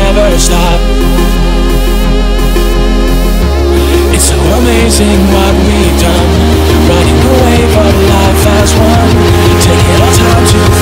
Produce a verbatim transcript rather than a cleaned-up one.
never stop. It's so amazing what we've done, riding the wave of life as one, taking our time to